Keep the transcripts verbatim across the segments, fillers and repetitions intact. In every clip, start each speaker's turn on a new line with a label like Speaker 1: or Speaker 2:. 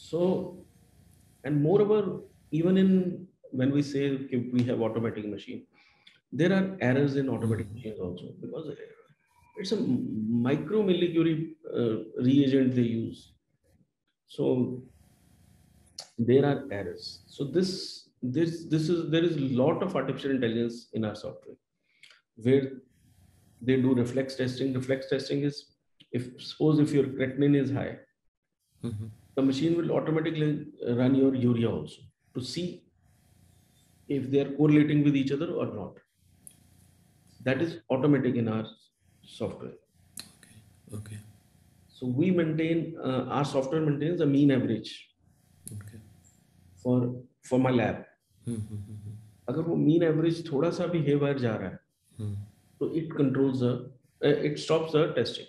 Speaker 1: So, and moreover, even in when we say okay, we have automatic machine, there are errors in automatic
Speaker 2: Hmm.
Speaker 1: machines also because it's a micromolecular uh, reagent they use. So there are errors. So this this this is there is a lot of artificial intelligence in our software where they do reflex testing. Reflex testing is if suppose if your creatinine is high,
Speaker 2: Hmm.
Speaker 1: the machine will automatically run your urea also to see if they are correlating with each other or not. That is automatic in our software.
Speaker 2: Okay.
Speaker 1: So we maintain uh, our software maintains a mean average
Speaker 2: Okay.
Speaker 1: for for my lab.
Speaker 2: Hmm.
Speaker 1: अगर वो mean average थोड़ा सा भी haywire जा रहा है
Speaker 2: Hmm.
Speaker 1: तो it controls the uh, it stops the testing.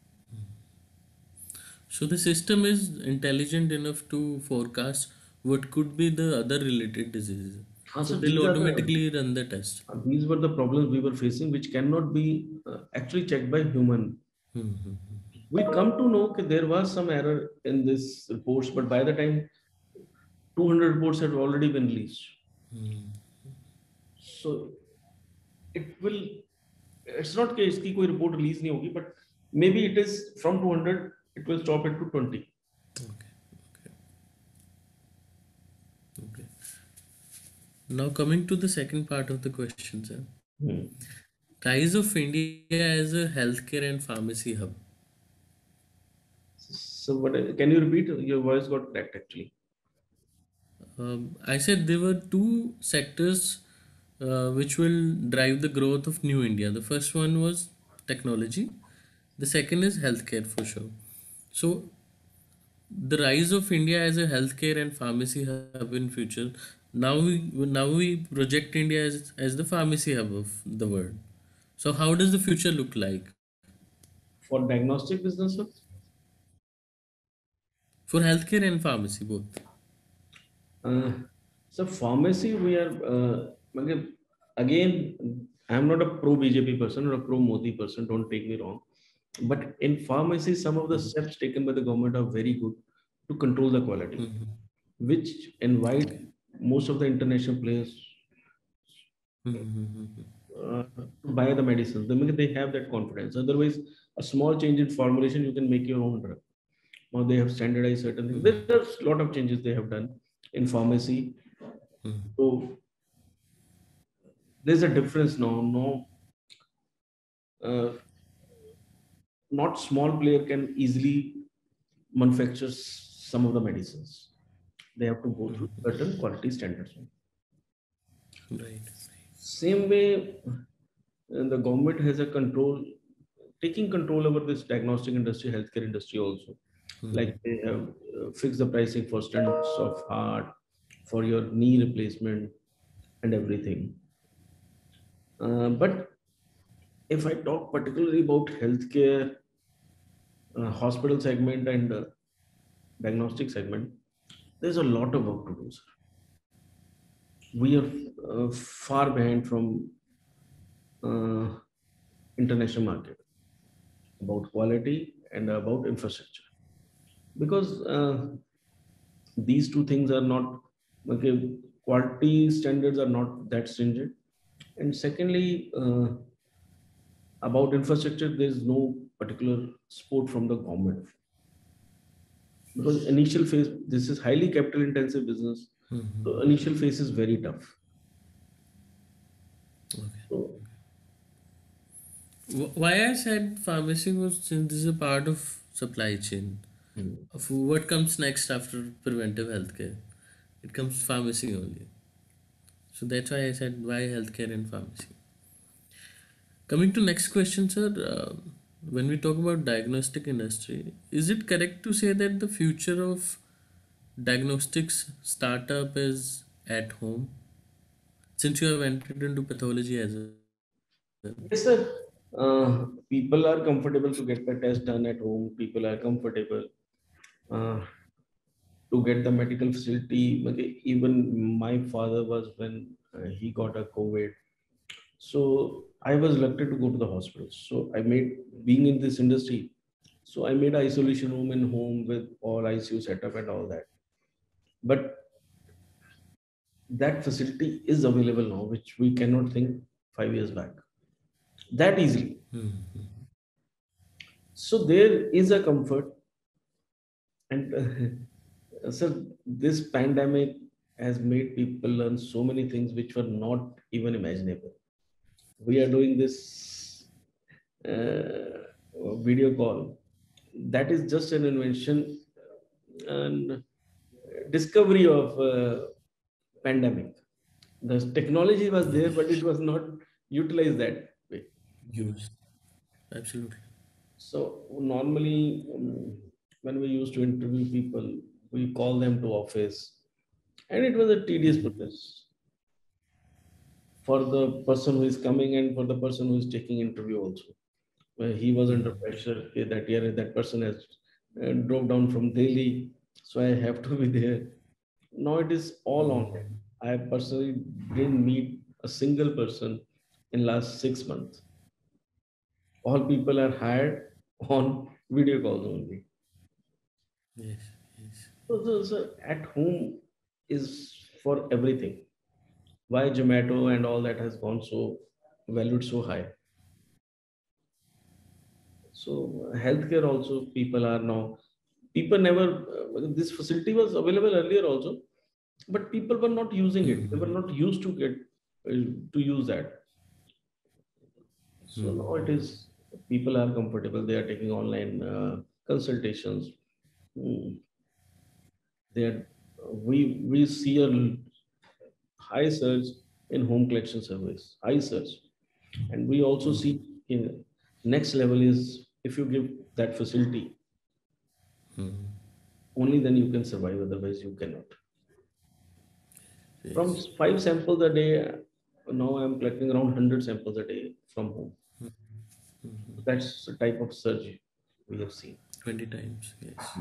Speaker 2: So the system is intelligent enough to forecast what could be the other related diseases.
Speaker 1: हाँ
Speaker 2: So
Speaker 1: sir
Speaker 2: they'll
Speaker 1: these are the
Speaker 2: automatically run the test.
Speaker 1: these were the problems we were facing which cannot be uh, actually checked by human.
Speaker 2: Hmm.
Speaker 1: We come to know that there was some error in this reports, but by the time two hundred reports had already been released. So it will, it's not कि इसकी कोई report release नहीं होगी, but maybe it is from two hundred, it will stop it to twenty.
Speaker 2: Okay. Okay. Okay. Now coming to the second part of the question, sir.
Speaker 1: Hmm.
Speaker 2: Rise of India as a healthcare and pharmacy hub.
Speaker 1: So what, can you repeat? Your voice got cracked actually.
Speaker 2: Um, I said there were two sectors uh, which will drive the growth of New India. The first one was technology. The second is healthcare for sure. So the rise of India as a healthcare and pharmacy hub in future. Now we now we project India as as the pharmacy hub of the world. So how does the future look like
Speaker 1: For diagnostic businesses,
Speaker 2: for healthcare and pharmacy both?
Speaker 1: uh, so pharmacy we are, uh, मतलब, again, I'm not a pro B J P person or a pro Modi person, don't take me wrong. But in pharmacy, some of the steps taken by the government are very good to control the quality, which invite
Speaker 2: Okay.
Speaker 1: most of the international players uh, to buy the medicines. They, they have that confidence. Otherwise, a small change in formulation, you can make your own drug. Now they have standardized certain things. There's a lot of changes they have done in pharmacy. So there's a difference now. No, uh, not small player can easily manufacture some of the medicines. They have to go through certain quality standards.
Speaker 2: Right.
Speaker 1: Same way, uh, the government has a control, taking control over this diagnostic industry, healthcare industry also. Like they have uh, fixed the pricing for stents of heart, for your knee replacement, and everything. Uh, but if I talk particularly about healthcare, uh, hospital segment, and uh, diagnostic segment, there's a lot of work to do, sir. We are uh, far behind from uh, international market about quality and about infrastructure because uh, these two things are not okay. Quality standards are not that stringent, and secondly, uh, about infrastructure, there is no particular support from the government because initial phase, this is highly capital intensive business, so initial phase is very tough.
Speaker 2: Okay.
Speaker 1: So
Speaker 2: Wh- Why I said pharmacy was since this is a part of supply chain
Speaker 1: mm,
Speaker 2: of what comes next after preventive healthcare. It comes pharmacy only. So that's why I said why healthcare and pharmacy. Coming to next question, sir. Uh, when we talk about diagnostic industry, is it correct to say that the future of diagnostics startup is at home? Since you have entered into pathology as well.
Speaker 1: yes, sir. Uh, people are comfortable to get the test done at home. People are comfortable uh, to get the medical facility. Okay, even my father was when uh, he got a COVID. So I was reluctant to go to the hospital. So I made, being in this industry, so I made a isolation room in home with all I C U setup and all that. but that facility is available now, which we cannot think five years back that easily. So there is a comfort, and uh, so this pandemic has made people learn so many things which were not even imaginable. We are doing this uh, video call. That is just an invention and discovery of uh, pandemic. The technology was there, but it was not utilized that way.
Speaker 2: Use. Absolutely.
Speaker 1: So normally, um, when we used to interview people, we call them to office, and it was a tedious process for the person who is coming and for the person who is taking interview also. Where he was under pressure, okay, that year that person has uh, drove down from Delhi, so I have to be there. Now it is all online. I personally didn't meet a single person in last six months. All people are hired on video calls only.
Speaker 2: Yes. Yes.
Speaker 1: So, so, so at home is for everything. Why Zomato and all that has gone so valued so high? So healthcare also people are now. People never. Uh, this facility was available earlier also, but people were not using it. They were not used to get uh, to use that. So now it is. People are comfortable. They are taking online uh, consultations. Mm, They are. We we see a high surge in home collection service. High surge. And we also see in next level is if you give that facility, only then you can survive, otherwise you cannot. From
Speaker 2: Yes.
Speaker 1: five samples a day, now I'm collecting around one hundred samples a day from home. That's the type of surge we have seen.
Speaker 2: twenty times. Yes.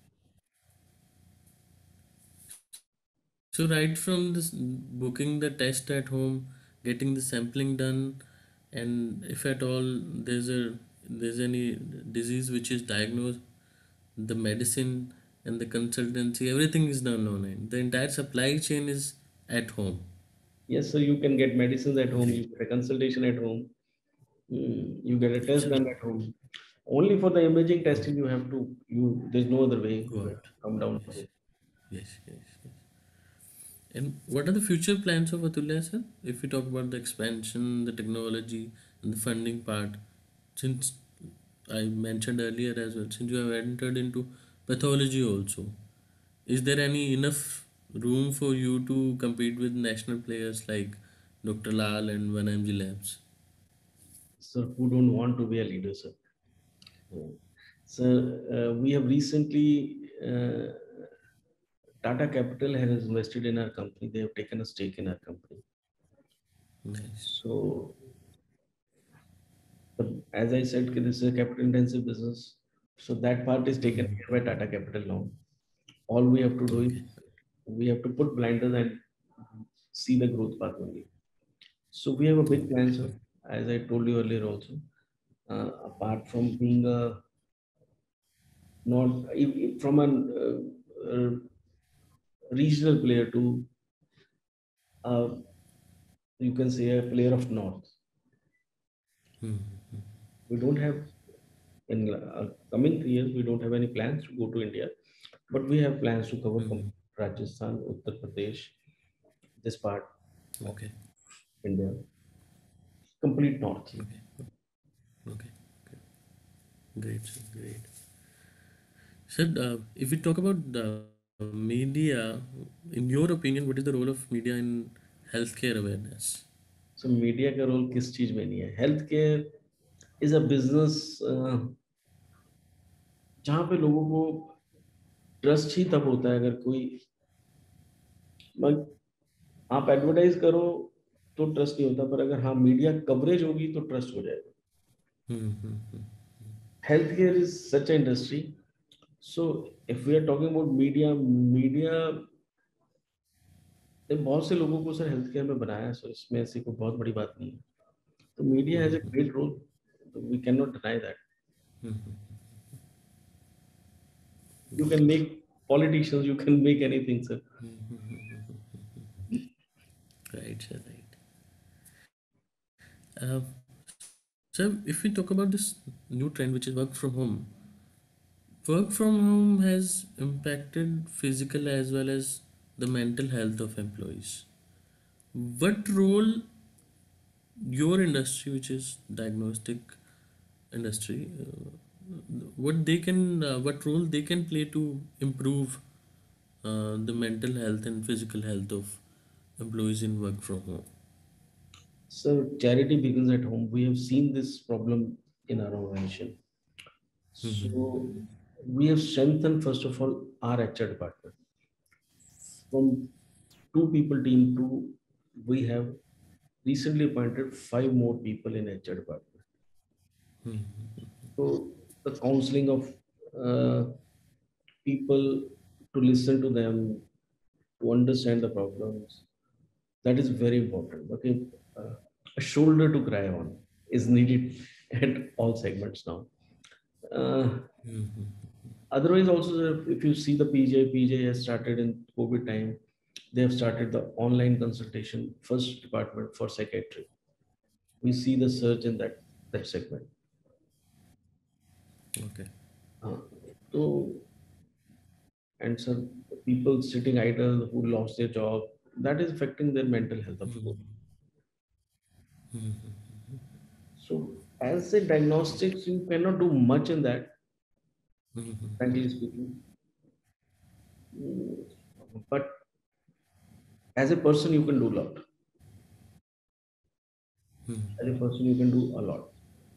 Speaker 2: So right from this booking the test at home, getting the sampling done, and if at all there's a there's any disease which is diagnosed, the medicine and the consultancy, everything is done online. The entire supply chain is at home.
Speaker 1: Yes, so you can get medicines at home, you
Speaker 2: Great.
Speaker 1: get a consultation at home, mm, you get a test
Speaker 2: Absolutely.
Speaker 1: done at home. Only for the imaging testing you have to, you there's no other way.
Speaker 2: Go
Speaker 1: You have
Speaker 2: out.
Speaker 1: to come down
Speaker 2: Yes.
Speaker 1: to.
Speaker 2: Yes. Yes. Yes. And what are the future plans of Atulya, sir? If we talk about the expansion, the technology, and the funding part, since I mentioned earlier as well, since you have entered into pathology also, is there any enough room for you to compete with national players like doctor Lal and one M G Labs?
Speaker 1: Sir, who don't want to be a leader, sir? So uh, we have recently uh, Tata Capital has invested in our company. They have taken a stake in our company.
Speaker 2: Nice.
Speaker 1: So the, as I said, कि this is a capital intensive business. So that part is taken care by Tata Capital now. All we have to do is
Speaker 2: Okay.
Speaker 1: we have to put blinders and see the growth path only. So we have a big plan, sir. As I told you earlier also, uh, apart from being a not if- if from a uh, uh, regional player to uh, you can say a player of north. We don't have in uh, coming three years we don't have any plans to go to India, but we have plans to cover com- Rajasthan, Uttar Pradesh, this part of
Speaker 2: Okay.
Speaker 1: India, complete north.
Speaker 2: Okay. Okay. Okay. Great. Sir. Great. Sir, uh, if we talk about the media, in your opinion, what is the role of media in healthcare awareness?
Speaker 1: So media का role किस चीज में नहीं है? Health care is a business जहाँ पे लोगों को ट्रस्ट ही तब होता है अगर कोई मग- आप एडवर्टाइज करो तो ट्रस्ट नहीं होता, पर अगर हाँ मीडिया कवरेज होगी तो ट्रस्ट हो जाएगा.
Speaker 2: Hmm. Hmm, hmm.
Speaker 1: Health care is such a industry. So if we are talking about media media ने बहुत से लोगों को सर हेल्थ केयर में बनाया है, सो इसमें ऐसी कोई बहुत बड़ी बात नहीं है. तो media has a great role. We cannot deny that. You can make politicians, you can make anything, sir.
Speaker 2: Right, sir, right. Uh, so if we talk about this new trend, which is work from home, work from home has impacted physical as well as the mental health of employees. What role your industry, which is diagnostic industry, uh, what they can, uh, what role they can play to improve uh, the mental health and physical health of employees in work from home?
Speaker 1: So charity begins at home. We have seen this problem in our organization. So we have strengthened, first of all, our H R department. From two people team to, we have recently appointed five more people in H R department. So the counseling of uh, people, to listen to them, to understand the problems, that is very important. Okay, uh, a shoulder to cry on is needed at all segments now. Uh, Otherwise, also, if you see the P J, P J has started in COVID time. They have started the online consultation first department for psychiatry. We see the surge in that that segment.
Speaker 2: Okay.
Speaker 1: Uh, so, and so people sitting idle who lost their job, that is affecting their mental health, of course. So, as a diagnostics, you cannot do much in that, frankly speaking. Mm, But as a person, you can do a lot. As a person, you can do a lot.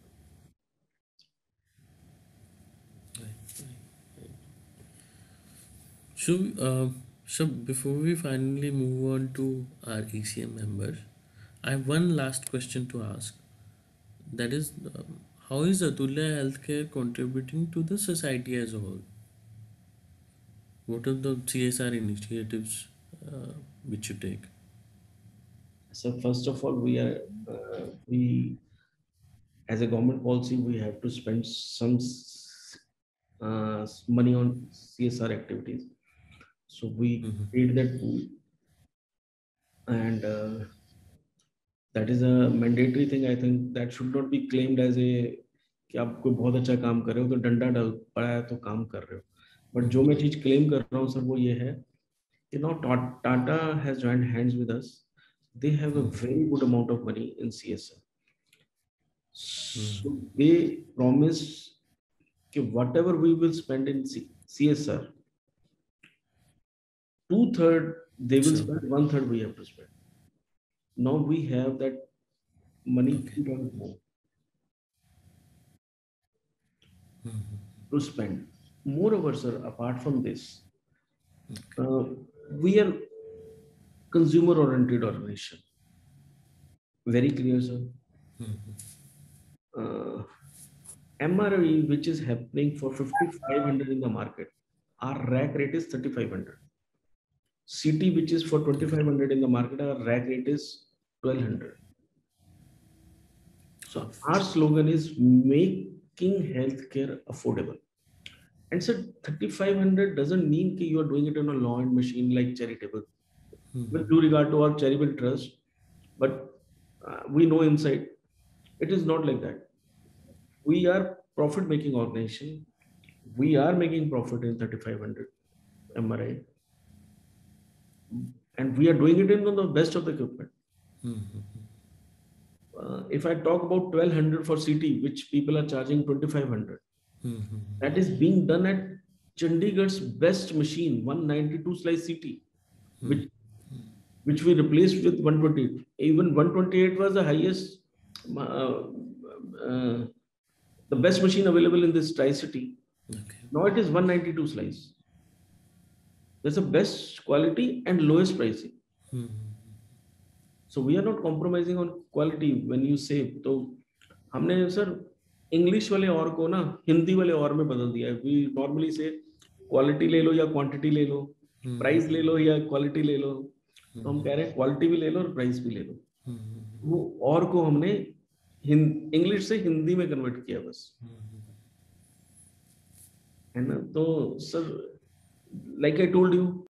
Speaker 2: So, uh, so before we finally move on to our E C M members, I have one last question to ask. That is, um, how is Atulya Healthcare contributing to the society as a whole? What are the C S R initiatives uh, which you take?
Speaker 1: So, first of all, we are uh, we as a government policy, we have to spend some s- uh, money on C S R activities. So we create that pool, and uh, that is a mandatory thing. I think that should not be claimed as a कि आप कोई बहुत अच्छा काम कर रहे हो तो डंडा डाल पड़ा है तो काम कर रहे हो. बट जो मैं चीज क्लेम कर रहा हूँ सर वो ये है कि now Tata has joined hands with us. They have a very good amount of money in C S R. So they promise कि whatever we will spend in C- CSR, two third they will
Speaker 2: Sure.
Speaker 1: spend, one third we have to spend. Now we have that money
Speaker 2: Okay.
Speaker 1: three times more to spend. Moreover, sir, apart from this, uh, we are consumer-oriented organization. Very clear, sir. Uh, M R E, which is happening for fifty-five hundred in the market, our rack rate is thirty-five hundred. C T, which is for twenty-five hundred in the market, our rack rate is twelve hundred. So our slogan is making healthcare affordable. And so thirty-five hundred doesn't mean that you are doing it on a law and machine like charitable. With due regard to our charitable trust, but uh, we know inside it is not like that. We are profit making organization. We are making profit in thirty-five hundred M R I, and we are doing it in the best of the equipment. Uh, if I talk about twelve hundred for C T, which people are charging twenty-five hundred, that is being done at Chandigarh's best machine, one ninety-two slice C T, which which we replaced with one twenty-eight. Even one twenty-eight was the highest, uh, uh, the best machine available in this Tri-City.
Speaker 2: Okay.
Speaker 1: Now it is one ninety-two slice. That's the best quality and lowest pricing. So we are not compromising on quality when you say. तो हमने sir English वाले और को ना हिंदी वाले और में बदल दिया है. We normally say क्वालिटी ले लो या क्वांटिटी ले लो, प्राइस ले लो या क्वालिटी ले लो. तो हम कह रहे हैं क्वालिटी भी ले लो और प्राइस भी ले लो. वो और को हमने इंग्लिश से हिंदी में कन्वर्ट किया बस, है ना. तो sir like I told you,